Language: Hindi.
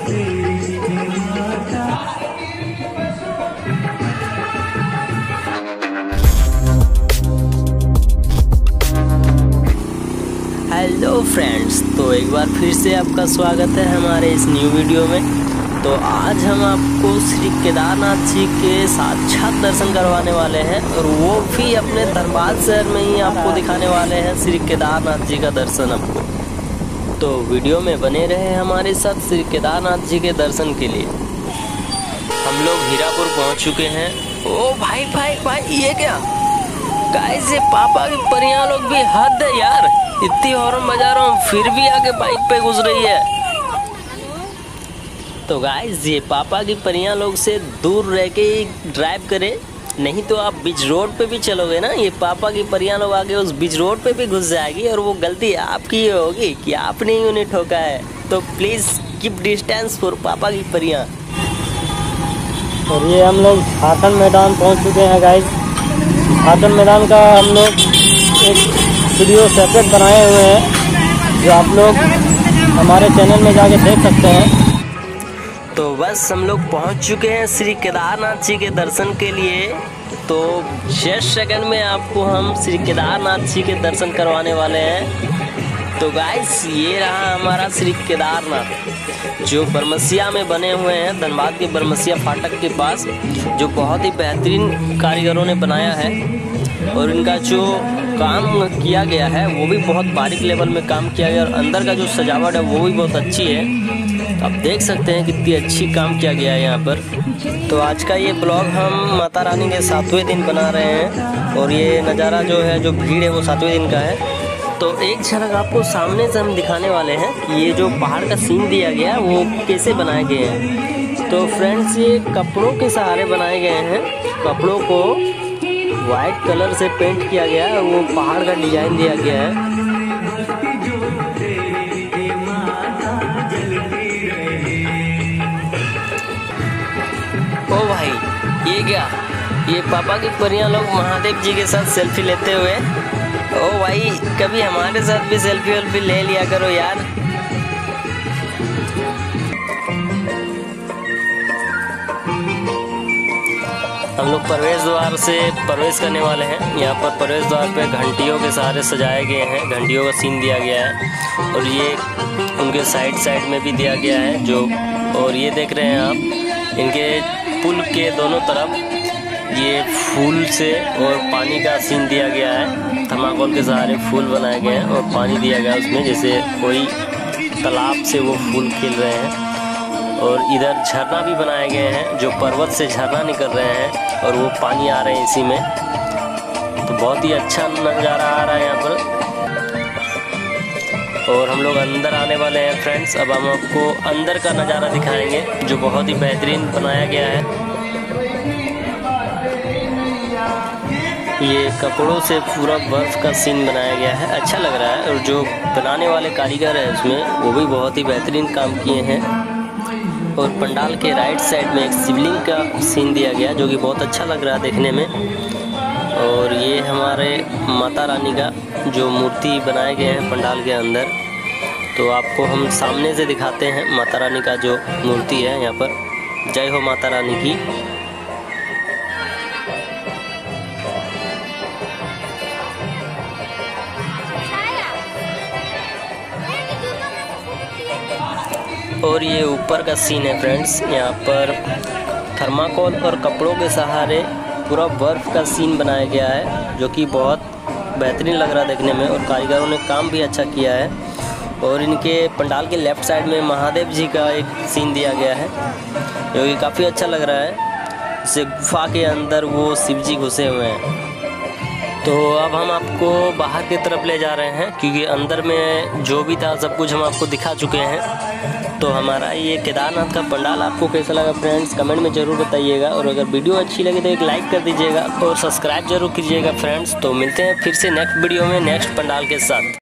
हेलो फ्रेंड्स, तो एक बार फिर से आपका स्वागत है हमारे इस न्यू वीडियो में। तो आज हम आपको श्री केदारनाथ जी के साक्षात दर्शन करवाने वाले हैं और वो भी अपने धनबाद शहर में ही आपको दिखाने वाले हैं श्री केदारनाथ जी का दर्शन आपको। तो वीडियो में बने रहे हमारे साथ श्री केदारनाथ जी के दर्शन के लिए। हम लोग हीरापुर पहुंच चुके हैं। ओ भाई भाई भाई, ये क्या गाइस, ये पापा की परियां लोग भी हद है यार। इतनी हॉर्न बजा रहा हूँ फिर भी आगे बाइक पे घुस रही है। तो गाइस, ये पापा की परियां लोग से दूर रह के ही ड्राइव करें, नहीं तो आप बीच रोड पे भी चलोगे ना, ये पापा की परियां लोग आगे उस बीच रोड पे भी घुस जाएगी और वो गलती आपकी होगी कि आपने ही उन्हें ठोका है। तो प्लीज कीप डिस्टेंस फॉर पापा की परियां। और ये हम लोग झारखंड मैदान पहुंच चुके हैं गाइस। झारखंड मैदान का हम लोग एक वीडियो सेपरेट बनाए हुए हैं जो आप लोग हमारे चैनल में जाके देख सकते हैं। तो बस हम लोग पहुंच चुके हैं श्री केदारनाथ जी के दर्शन के लिए। तो 6 सेकंड में आपको हम श्री केदारनाथ जी के दर्शन करवाने वाले हैं। तो गाइस, ये रहा हमारा श्री केदारनाथ जो बरमसिया में बने हुए हैं, धनबाद के बरमसिया फाटक के पास, जो बहुत ही बेहतरीन कारीगरों ने बनाया है। और इनका जो काम किया गया है वो भी बहुत बारीक लेवल में काम किया गया और अंदर का जो सजावट है वो भी बहुत अच्छी है। तो आप देख सकते हैं कितनी अच्छी काम किया गया है यहाँ पर। तो आज का ये ब्लॉग हम माता रानी के 7वें दिन बना रहे हैं और ये नज़ारा जो है, जो भीड़ है वो 7वें दिन का है। तो एक झलक आपको सामने से हम दिखाने वाले हैं कि ये जो पहाड़ का सीन दिया गया वो कैसे बनाए गए हैं। तो फ्रेंड्स, ये कपड़ों के सहारे बनाए गए हैं। कपड़ों को वाइट कलर से पेंट किया गया है, वो पहाड़ का डिजाइन दिया गया है। ओ भाई, ये क्या, ये पापा की परियां लोग महादेव जी के साथ सेल्फी लेते हुए। ओ भाई, कभी हमारे साथ भी सेल्फी वेल्फी ले लिया करो यार। हम लोग प्रवेश द्वार से प्रवेश करने वाले हैं। यहाँ पर प्रवेश द्वार पे घंटियों के सहारे सजाए गए हैं, घंटियों का सीन दिया गया है और ये उनके साइड में भी दिया गया है जो। और ये देख रहे हैं आप, इनके पुल के दोनों तरफ ये फूल से और पानी का सीन दिया गया है। थर्माकोल के सहारे फूल बनाए गए हैं और पानी दिया गया है उसमें, जैसे कोई तालाब से वो फूल खिल रहे हैं। और इधर झरना भी बनाए गए हैं, जो पर्वत से झरना निकल रहे हैं और वो पानी आ रहे हैं इसी में। तो बहुत ही अच्छा नज़ारा आ रहा है यहाँ पर। और हम लोग अंदर आने वाले हैं फ्रेंड्स। अब हम आपको अंदर का नज़ारा दिखाएंगे जो बहुत ही बेहतरीन बनाया गया है। ये कपड़ों से पूरा बर्फ का सीन बनाया गया है, अच्छा लग रहा है। और जो बनाने वाले कारीगर हैं उसमें, वो भी बहुत ही बेहतरीन काम किए हैं। और पंडाल के राइट साइड में एक शिवलिंग का सीन दिया गया जो कि बहुत अच्छा लग रहा है देखने में। और ये हमारे माता रानी का जो मूर्ति बनाए गए हैं पंडाल के अंदर। तो आपको हम सामने से दिखाते हैं माता रानी का जो मूर्ति है यहाँ पर। जय हो माता रानी की। और ये ऊपर का सीन है फ्रेंड्स। यहाँ पर थर्माकोल और कपड़ों के सहारे पूरा बर्फ़ का सीन बनाया गया है जो कि बहुत बेहतरीन लग रहा है देखने में। और कारीगरों ने काम भी अच्छा किया है। और इनके पंडाल के लेफ़्ट साइड में महादेव जी का एक सीन दिया गया है जो कि काफ़ी अच्छा लग रहा है। जैसे गुफा के अंदर वो शिव जी घुसे हुए हैं। तो अब हम आपको बाहर की तरफ ले जा रहे हैं क्योंकि अंदर में जो भी था सब कुछ हम आपको दिखा चुके हैं। तो हमारा ये केदारनाथ का पंडाल आपको कैसा लगा फ्रेंड्स, कमेंट में ज़रूर बताइएगा। और अगर वीडियो अच्छी लगे तो एक लाइक कर दीजिएगा और सब्सक्राइब जरूर कीजिएगा फ्रेंड्स। तो मिलते हैं फिर से नेक्स्ट वीडियो में नेक्स्ट पंडाल के साथ।